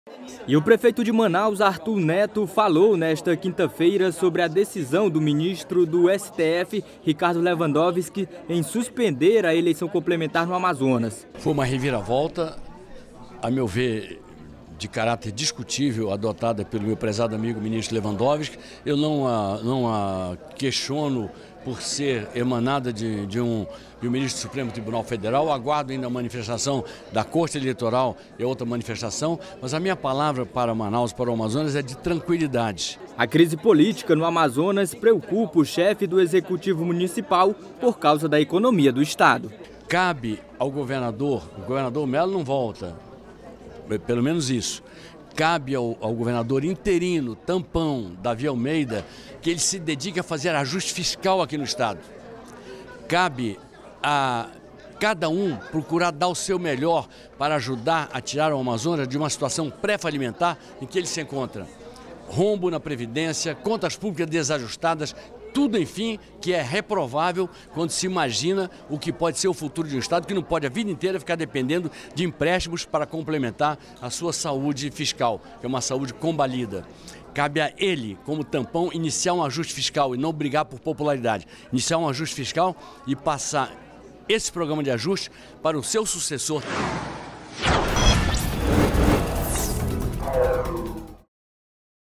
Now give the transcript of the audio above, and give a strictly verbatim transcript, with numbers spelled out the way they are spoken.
E o prefeito de Manaus, Arthur Neto, falou nesta quinta-feira sobre a decisão do ministro do S T F, Ricardo Lewandowski, em suspender a eleição complementar no Amazonas. Foi uma reviravolta, a meu ver, de caráter discutível, adotada pelo meu prezado amigo ministro Lewandowski. Eu não a, não a questiono por ser emanada de, de, um, de um ministro do Supremo Tribunal Federal. Aguardo ainda a manifestação da Corte Eleitoral e outra manifestação, mas a minha palavra para Manaus, para o Amazonas, é de tranquilidade. A crise política no Amazonas preocupa o chefe do Executivo Municipal por causa da economia do estado. Cabe ao governador, o governador Melo não volta, pelo menos isso. Cabe ao, ao governador interino, tampão, Davi Almeida, que ele se dedique a fazer ajuste fiscal aqui no estado. Cabe a cada um procurar dar o seu melhor para ajudar a tirar o Amazonas de uma situação pré-falimentar em que ele se encontra. Rombo na Previdência, contas públicas desajustadas, tudo, enfim, que é reprovável quando se imagina o que pode ser o futuro de um estado que não pode a vida inteira ficar dependendo de empréstimos para complementar a sua saúde fiscal, que é uma saúde combalida. Cabe a ele, como tampão, iniciar um ajuste fiscal e não brigar por popularidade. Iniciar um ajuste fiscal e passar esse programa de ajuste para o seu sucessor.